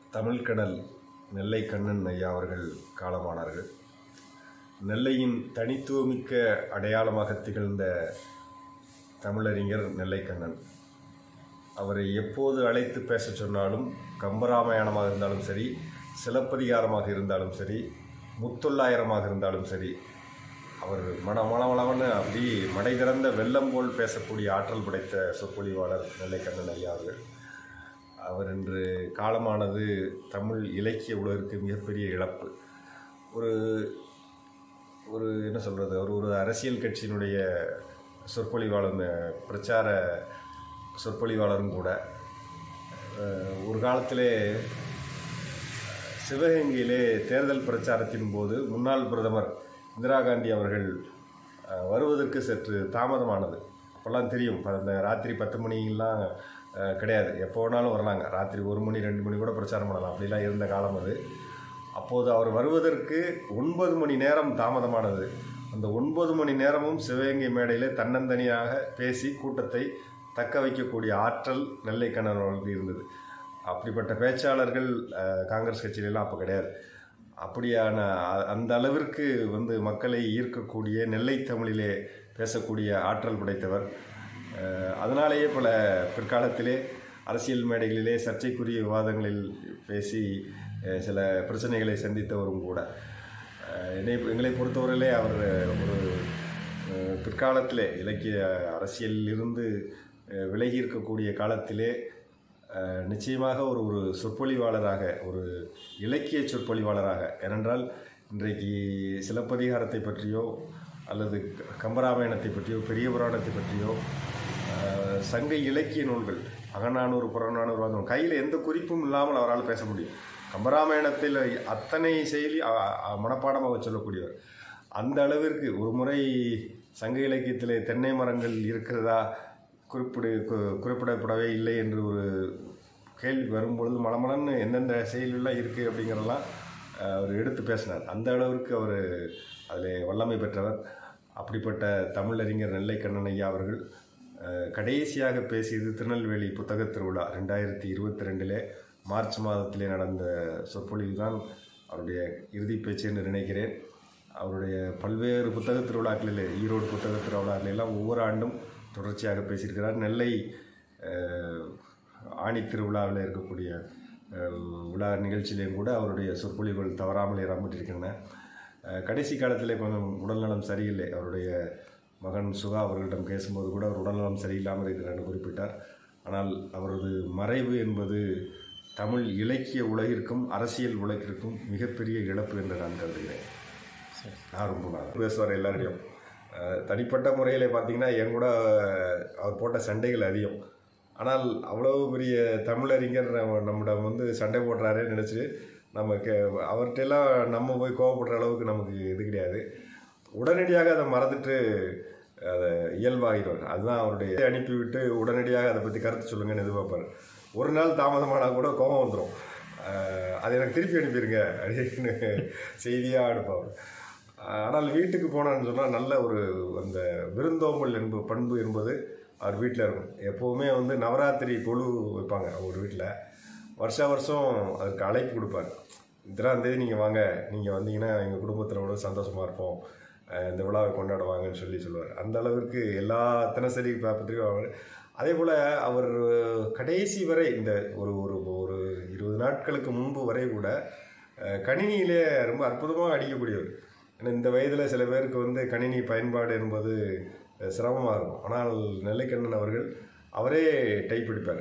தமிழ் கடல் நெல்லை கண்ணன் ஐயா அவர்கள் காலமானார்கள். நெல்லையின் தனித்துவமிக்க அடையாளமாக திகழ்ந்த தமிழறிஞர் நெல்லை கண்ணன். அவரை எப்போது அழைத்து பேச சொன்னாலும், கம்பராமாயணமாக இருந்தாலும் சரி, சிலப்பதிகாரமாக இருந்தாலும் சரி, முத்தொள்ளாயிரமாக இருந்தாலும் சரி, அவர் மளமளன்னு அப்படி மடை திறந்த வெள்ளம் போல் பேசக்கூடிய ஆற்றல் படைத்த சொற்பொழிவாளர் நெல்லை கண்ணன் ஐயா அவர்கள். அவர் இன்று காலமானது தமிழ் இலக்கிய உலகிற்கு மிகப்பெரிய இழப்பு. ஒரு என்ன சொல்கிறது, ஒரு அரசியல் கட்சியினுடைய சொற்பொழிவாளர், பிரச்சார சொற்பொழிவாளரும் கூட. ஒரு காலத்திலே சிவகங்கையிலே தேர்தல் பிரச்சாரத்தின் போது முன்னாள் பிரதமர் இந்திரா காந்தி அவர்கள் வருவதற்கு சற்று தாமதமானது. அப்போல்லாம் தெரியும், அந்த ராத்திரி 10 மணிலாம் கிடையாது, எப்போ வேணாலும் வரலாங்க. ராத்திரி 1 மணி 2 மணி கூட பிரச்சாரம் பண்ணலாம், அப்படிலாம் இருந்த காலம் அது. அப்போது அவர் வருவதற்கு 9 மணி நேரம் தாமதமானது. அந்த 9 மணி நேரமும் சிவகங்கை மேடையில் தன்னந்தனியாக பேசி கூட்டத்தை தக்க வைக்கக்கூடிய ஆற்றல் நெல்லை கண்ணன் அவர்களுக்கு இருந்தது. அப்படிப்பட்ட பேச்சாளர்கள் காங்கிரஸ் கட்சியிலெல்லாம் அப்போ கிடையாது. அப்படியான அந்த அளவிற்கு மக்களை ஈர்க்கக்கூடிய நெல்லை தமிழிலே பேசக்கூடிய ஆற்றல் படைத்தவர். அதனாலேயே பல பிற்காலத்திலே அரசியல் மேடைகளிலே சர்ச்சைக்குரிய விவாதங்களில் பேசி சில பிரச்சனைகளை சந்தித்தவரும் கூட. எங்களை பொறுத்தவரையிலே அவர் ஒரு பிற்காலத்திலே இலக்கிய அரசியலிலிருந்து விலகி இருக்கக்கூடிய காலத்திலே நிச்சயமாக ஒரு சொற்பொழிவாளராக, ஒரு இலக்கிய சொற்பொழிவாளராக, ஏனென்றால் இன்றைக்கு சிலப்பதிகாரத்தை பற்றியோ அல்லது கம்பராமாயணத்தை பற்றியோ பெரிய புராணத்தை பற்றியோ சங்க இலக்கிய நூல்கள் அகநானூறு புறநானூறு கையில் எந்த குறிப்பும் இல்லாமல் அவரால் பேச முடியும். கம்பராமாயணத்தில் அத்தனை செயலி மனப்பாடமாக சொல்லக்கூடியவர். அந்த அளவிற்கு ஒரு முறை சங்க இலக்கியத்தில் தென்னை மரங்கள் இருக்கிறதா குறிப்பிடப்படவே இல்லை என்று ஒரு கேள்வி வரும்பொழுது மலமலன்னு எந்தெந்த செயலெல்லாம் இருக்குது அப்படிங்கிறதெல்லாம் அவர் எடுத்து பேசினார். அந்த அளவிற்கு அவர் அதில் வல்லமை பெற்றவர். அப்படிப்பட்ட தமிழறிஞர் நெல்லை கண்ணன் ஐயா அவர்கள் கடைசியாக பேசியது திருநெல்வேலி புத்தக திருவிழா 2022 மார்ச் மாதத்திலே நடந்த சொற்பொழிவு தான் அவருடைய இறுதி பேச்சு என்று நினைக்கிறேன். அவருடைய பல்வேறு புத்தக திருவிழாக்களில், ஈரோடு புத்தக திருவிழாக்களெல்லாம் ஒவ்வொரு ஆண்டும் தொடர்ச்சியாக பேசியிருக்கிறார். நெல்லை ஆணி திருவிழாவில் இருக்கக்கூடிய விழா நிகழ்ச்சியிலையும் கூட அவருடைய சொற்பொழிவுகள் தவறாமல் இடம்பெற்றிருக்கின்றன. கடைசி காலத்தில் கொஞ்சம் உடல்நலம் சரியில்லை. அவருடைய மகன் சுகா அவர்களிடம் பேசும்போது கூட அவர் உடல்நலம் சரியில்லாமல் இருக்கிறார் குறிப்பிட்டார். ஆனால் அவரது மறைவு என்பது தமிழ் இலக்கிய உலகிற்கும் அரசியல் உலகிற்கும் மிகப்பெரிய இழப்பு என்று நான் கருதுகிறேன். நான் ரொம்ப பேசுவார் எல்லாரையும். தனிப்பட்ட முறையில் பார்த்தீங்கன்னா என் கூட அவர் போட்ட சண்டைகள் அதிகம். ஆனால் அவ்வளவு பெரிய தமிழறிஞர் நம்மிடம் சண்டை போடுறாரே நினச்சி நமக்கு அவர்கிட்டெல்லாம் நம்ம போய் கோவப்படுற அளவுக்கு நமக்கு இது கிடையாது. உடனடியாக அதை மறந்துட்டு அதை இயல்பாகிடுவார். அதுதான் அவருடைய அனுப்பிவிட்டு உடனடியாக அதை பற்றி கருத்து சொல்லுங்கன்னு எதிர்பார்ப்பார். ஒரு நாள் தாமதமானால் கூட கோபம் வந்துடும். அதை எனக்கு திருப்பி அனுப்பிடுங்க அப்படின்னு செய்தியாக அனுப்பார். ஆனால் வீட்டுக்கு போனான்னு சொன்னால் நல்ல அந்த விருந்தோம்பல் பண்பு என்பது அவர் வீட்டில் இருக்கும். எப்போவுமே நவராத்திரி கொலு வைப்பாங்க ஒரு வீட்டில். வருஷம் அதுக்கு அழைப்பு கொடுப்பார். இத்தனாம் தேதி நீங்கள் வாங்க, நீங்கள் வந்தீங்கன்னா எங்கள் குடும்பத்தில் கூட சந்தோஷமாக இருப்போம், இந்த விழாவை கொண்டாடுவாங்கன்னு சொல்லுவார். அந்த அளவிற்கு எல்லா தினசரி பத்திரிகையும். அதே போல் அவர் கடைசி வரை இந்த ஒரு 20 நாட்களுக்கு முன்பு வரை கூட கணினியிலே ரொம்ப அற்புதமாக அடிக்கக்கூடியவர். ஏன்னா இந்த வயதில் சில பேருக்கு கணினி பயன்பாடு என்பது சிரமமாக இருக்கும். ஆனால் நெல்லைக்கண்ணன் அவரே டைப் அடிப்பார்.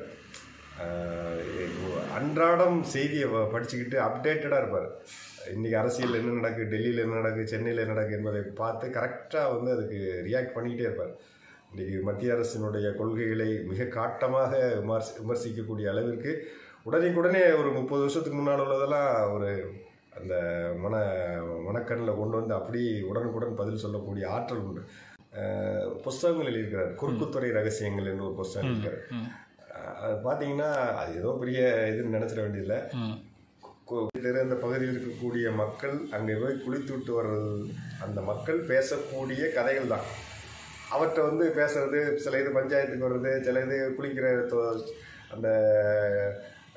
அன்றாடம் செய்தியை படிச்சுக்கிட்டு அப்டேட்டடாக இருப்பார். இன்றைக்கி அரசியல் என்ன நடக்குது, டெல்லியில் என்ன நடக்குது, சென்னையில் என்ன நடக்குது என்பதை பார்த்து கரெக்டாக அதுக்கு ரியாக்ட் பண்ணிக்கிட்டே இருப்பார். இன்றைக்கி மத்திய அரசினுடைய கொள்கைகளை மிக காட்டமாக விமர்சிக்கக்கூடிய அளவிற்கு உடனே ஒரு 30 வருஷத்துக்கு முன்னால் உள்ளதெல்லாம் அந்த மனக்கண்ணில் கொண்டு அப்படி உடனுக்குடன் பதில் சொல்லக்கூடிய ஆற்றல் உண்டு. புஸ்தகங்கள் எழுதியிருக்கிறார். குறுக்குத்துறை ரகசியங்கள் என்று ஒரு புஸ்தகம் இருக்கிறார். அது பார்த்தீங்கன்னா அது ஏதோ பெரிய இதுன்னு நினச்சிட வேண்டியதில்லை. அந்த பகுதியில் இருக்கக்கூடிய மக்கள் அங்கே போய் குளித்து விட்டு வர்றது, அந்த மக்கள் பேசக்கூடிய கதைகள் தான். அவர்கிட்ட பேசுறது, சில இது பஞ்சாயத்துக்கு வர்றது, சில இது குளிக்கிற அந்த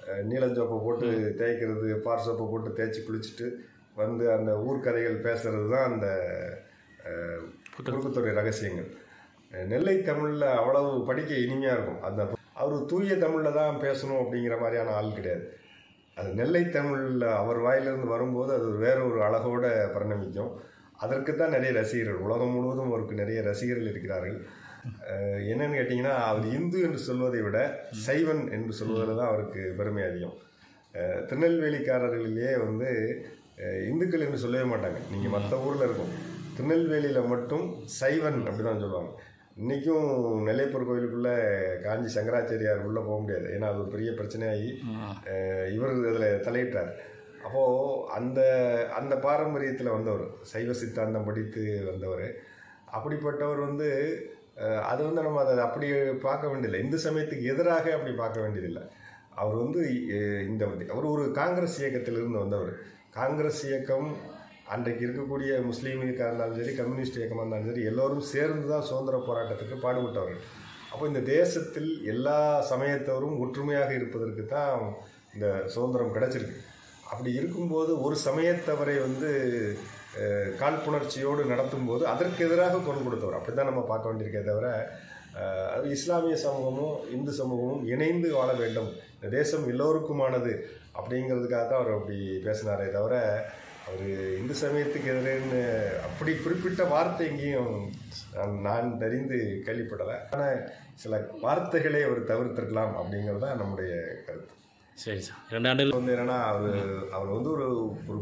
நீலஞ்சோப்பை போட்டு தேய்க்கிறது, பார் சோப்பை போட்டு தேய்ச்சி குளிச்சுட்டு வந்து அந்த ஊர்க்கதைகள் பேசுறது தான் அந்த குறுக்குத்துறை ரகசியங்கள். நெல்லை தமிழில் அவ்வளவு படிக்க இனிமையாக இருக்கும். அந்த அவர் தூய தமிழில் தான் பேசணும் அப்படிங்கிற மாதிரியான ஆள் கிடையாது. அது நெல்லை தமிழில் அவர் வாயிலிருந்து வரும்போது அது வேற ஒரு அழகோட பரிணமிக்கும். அதற்கு தான் நிறைய ரசிகர்கள், உலகம் முழுவதும் அவருக்கு நிறைய ரசிகர்கள் இருக்கிறார்கள். என்னன்னு கேட்டிங்கன்னா, அவர் இந்து என்று சொல்வதை விட சைவன் என்று சொல்வதில் தான் அவருக்கு பெருமை அதிகம். திருநெல்வேலிக்காரர்களிலேயே வந்து இந்துக்கள் என்று சொல்லவே மாட்டாங்க. நீங்கள் மற்ற ஊரில் இருக்கும், திருநெல்வேலியில் மட்டும் சைவன் அப்படி தான் சொல்லுவாங்க. இன்றைக்கும் நெல்லையப்பர் கோயிலுக்குள்ளே காஞ்சி சங்கராச்சாரியார் உள்ளே போக முடியாது. ஏன்னா அது ஒரு பெரிய பிரச்சனையாகி இவர் அதில் தலையிட்டார். அப்போது அந்த அந்த பாரம்பரியத்தில் வந்தவர், சைவ சித்தாந்தம் படித்து வந்தவர். அப்படிப்பட்டவர் வந்து அது வந்து நம்ம அதை அப்படி பார்க்க வேண்டியதில்லை. இந்து சமயத்துக்கு எதிராக அப்படி பார்க்க வேண்டியதில்லை. அவர் வந்து அவர் ஒரு காங்கிரஸ் இயக்கத்திலிருந்து வந்தவர். காங்கிரஸ் இயக்கம் அன்றைக்கு இருக்கக்கூடிய முஸ்லீம் இயக்கம் இருந்தாலும் சரி, கம்யூனிஸ்ட் இயக்கமாக இருந்தாலும் சரி, எல்லோரும் சேர்ந்து தான் சுதந்திர போராட்டத்துக்கு பாடுபட்டவர்கள். அப்போ இந்த தேசத்தில் எல்லா சமயத்தவரும் ஒற்றுமையாக இருப்பதற்கு தான் இந்த சுதந்திரம் கிடைச்சிருக்கு. அப்படி இருக்கும்போது ஒரு சமயத்தவரை வந்து காழ்ப்புணர்ச்சியோடு நடத்தும் போது அதற்கு எதிராக குரல் கொடுத்தவர். அப்படி தான் நம்ம பார்க்க வேண்டியிருக்கே தவிர, அது இஸ்லாமிய சமூகமும் இந்து சமூகமும் இணைந்து வாழ வேண்டும், இந்த தேசம் எல்லோருக்குமானது அப்படிங்கிறதுக்காக தான் அவர் அப்படி பேசினாரே தவிர, அவர் இந்து சமயத்துக்கு எதிரேன்னு அப்படி குறிப்பிட்ட வார்த்தை எங்கேயும் நான் தெரிந்து கேள்விப்படலை. ஆனால் சில வார்த்தைகளை அவர் தவிர்த்திருக்கலாம் அப்படிங்கிறது தான் நம்முடைய கருத்து. சரி சார். 2 ஆண்டுகள் வந்து என்னென்னா, அவர் வந்து ஒரு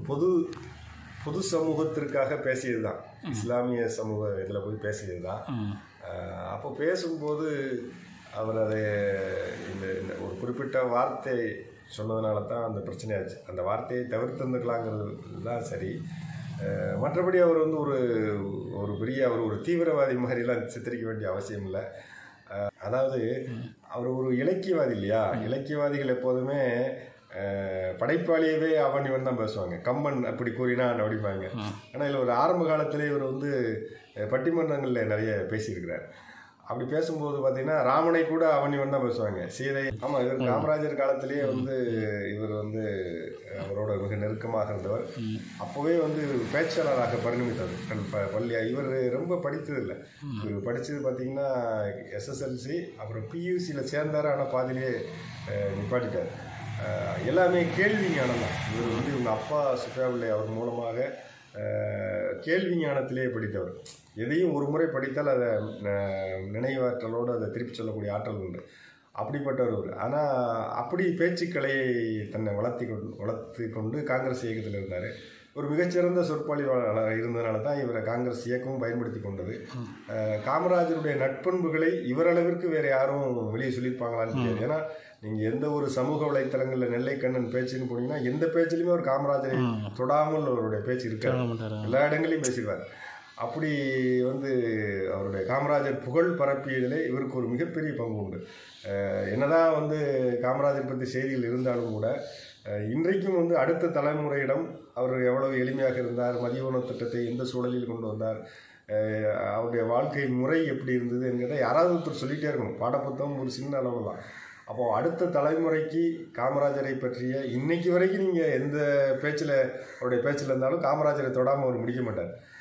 பொது சமூகத்திற்காக பேசியது தான், இஸ்லாமிய சமூக இதில் போய் பேசியது தான். அப்போ பேசும்போது அவர் அதை இந்த ஒரு குறிப்பிட்ட வார்த்தை சொன்னதுனால தான் அந்த பிரச்சனையாச்சு. அந்த வார்த்தையை தவிர்த்திருந்துக்கலாங்கிறது தான் சரி. மற்றபடி அவர் வந்து ஒரு பெரிய ஒரு தீவிரவாதி மாதிரிலாம் சித்தரிக்க வேண்டிய அவசியம் இல்லை. அதாவது அவர் ஒரு இலக்கியவாதி இல்லையா. இலக்கியவாதிகள் எப்போதுமே படைப்பாளியவே அவன் இவன் தான் பேசுவாங்க. கம்பன் அப்படி கூறினான் அப்படிப்பாங்க. ஆனால் இதில் ஒரு ஆரம்ப காலத்திலே இவர் வந்து பட்டிமன்றங்களில் நிறைய பேசியிருக்கிறார். அப்படி பேசும்போது பார்த்தீங்கன்னா, ராமனை கூட அவன் இவன் தான் பேசுவாங்க, சீதை. ஆமாம், இவர் காமராஜர் காலத்திலேயே வந்து இவர் வந்து அவரோட மிக நெருக்கமாக இருந்தவர். அப்போவே வந்து பேச்சாளராக பரிணமித்தவர். இவர் ரொம்ப படித்ததில்லை. இவர் படித்தது பார்த்தீங்கன்னா SSLC, அப்புறம் PUCயில் சேர்ந்தார். ஆனால் பாதிலேயே நிப்பாட்டிட்டார். எல்லாமே கேள்வி ஞானம் தான். இவர் வந்து இவங்க அப்பா சுப்பிரமணிய அவர் மூலமாக கேள்வி ஞானத்திலே படித்தவர். எதையும் ஒரு முறை படித்தால் அதை நினைவாற்றலோடு அதை திருப்பி சொல்லக்கூடிய ஆற்றல் உண்டு. அப்படிப்பட்டவர் அவர். ஆனால் அப்படி பேச்சுக்கலையை தன்னை வளர்த்து கொண்டு காங்கிரஸ் இயக்கத்தில் இருந்தார். ஒரு மிகச்சிறந்த சொற்பொழிவாளர் இருந்ததுனால தான் இவரை காங்கிரஸ் இயக்கமும் பயன்படுத்தி கொண்டது. காமராஜருடைய நட்பண்புகளை இவரளவிற்கு வேறு யாரும் வெளியே சொல்லியிருப்பாங்களான்னு தெரியாது. ஏன்னா நீங்கள் எந்த ஒரு சமூக வலைத்தளங்களில் நெல்லைக்கண்ணன் பேச்சுன்னு போனீங்கன்னா எந்த பேச்சிலுமே ஒரு காமராஜரை தொடாமல் அவருடைய பேச்சு இருக்காது. எல்லா இடங்களையும் பேசிடுவார். அப்படி வந்து அவருடைய காமராஜர் புகழ் பரப்பியதிலே இவருக்கு ஒரு மிகப்பெரிய பங்கு உண்டு. என்னதான் வந்து காமராஜர் பற்றி செய்திகள் இருந்தாலும் கூட இன்றைக்கும் வந்து அடுத்த தலைமுறையிடம் அவர் எவ்வளவு எளிமையாக இருந்தார், மதிய உணவு திட்டத்தை எந்த சூழலில் கொண்டு வந்தார், அவருடைய வாழ்க்கை முறை எப்படி இருந்தது என்கிறத யாராவது ஒருத்தர் சொல்லிகிட்டே இருக்கணும். பாடப்புத்தகம் ஒரு சின்ன அளவு தான். அப்போது அடுத்த தலைமுறைக்கு காமராஜரை பற்றிய இன்னைக்கு வரைக்கும் நீங்கள் எந்த பேச்சில் அவருடைய பேச்சில் இருந்தாலும் காமராஜரை தொடாமல் அவர் முடிக்க மாட்டார்.